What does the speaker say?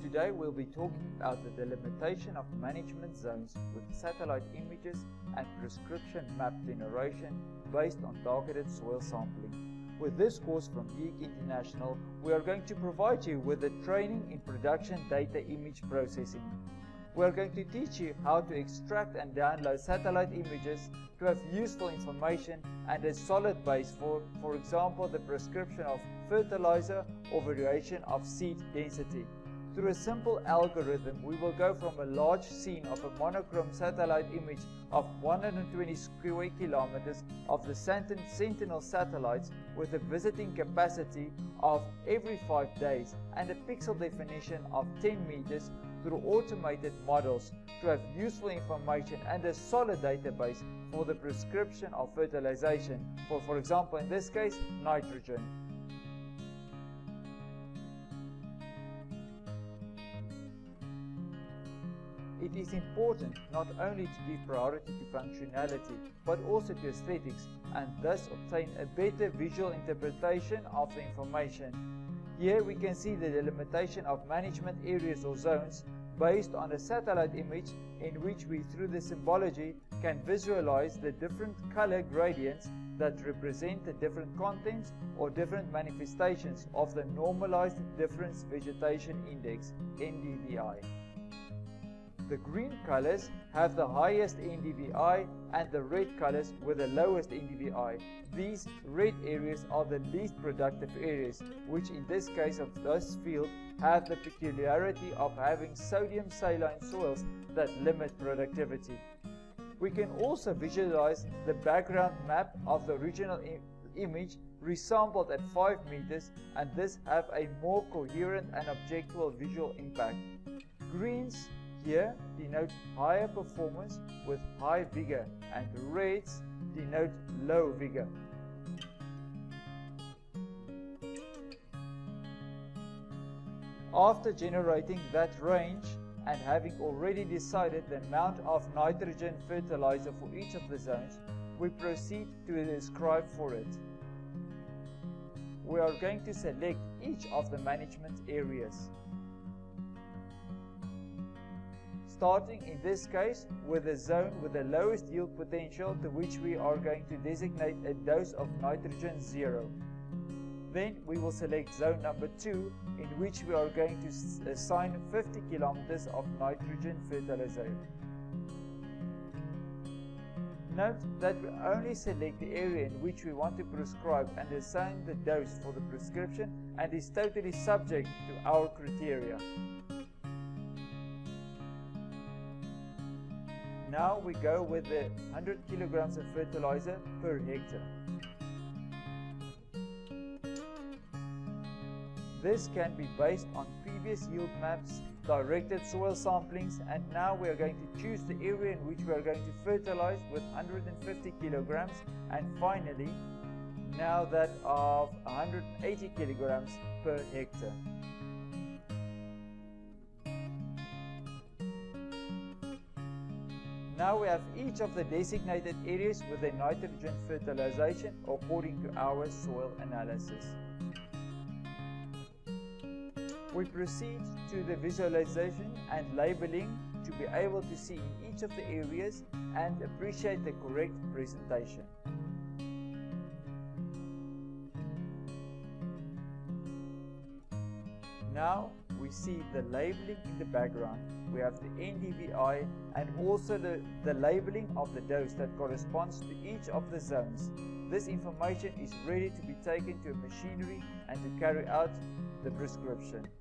Today we'll be talking about the delimitation of management zones with satellite images and prescription map generation based on targeted soil sampling. With this course from DiAg International, we are going to provide you with the training in production data image processing. We are going to teach you how to extract and download satellite images to have useful information and a solid base for example, the prescription of fertilizer or variation of seed density. Through a simple algorithm, we will go from a large scene of a monochrome satellite image of 120 square kilometers of the Sentinel satellites with a visiting capacity of every 5 days and a pixel definition of 10 meters through automated models to have useful information and a solid database for the prescription of fertilization for example, in this case, nitrogen. It is important not only to give priority to functionality, but also to aesthetics, and thus obtain a better visual interpretation of the information. Here we can see the delimitation of management areas or zones based on a satellite image in which we, through the symbology, can visualize the different color gradients that represent the different contents or different manifestations of the Normalized Difference Vegetation Index, NDVI. The green colors have the highest NDVI and the red colors with the lowest NDVI. These red areas are the least productive areas, which in this case of this field have the peculiarity of having sodium saline soils that limit productivity. We can also visualize the background map of the original image resampled at 5 meters, and this have a more coherent and objective visual impact. Greens here denote higher performance with high vigor, and reds denote low vigor. After generating that range and having already decided the amount of nitrogen fertilizer for each of the zones, we proceed to describe for it. We are going to select each of the management areas, starting in this case with the zone with the lowest yield potential, to which we are going to designate a dose of nitrogen 0. Then we will select zone number 2, in which we are going to assign 50 kilometers of nitrogen fertilizer. Note that we only select the area in which we want to prescribe and assign the dose for the prescription, and is totally subject to our criteria. Now we go with the 100 kilograms of fertilizer per hectare. This can be based on previous yield maps, directed soil samplings, and now we are going to choose the area in which we are going to fertilize with 150 kilograms, and finally now that of 180 kilograms per hectare. Now we have each of the designated areas with a nitrogen fertilization according to our soil analysis. We proceed to the visualization and labeling to be able to see in each of the areas and appreciate the correct presentation. Now we see the labeling in the background. We have the NDVI and also the labeling of the dose that corresponds to each of the zones. This information is ready to be taken to a machinery and to carry out the prescription.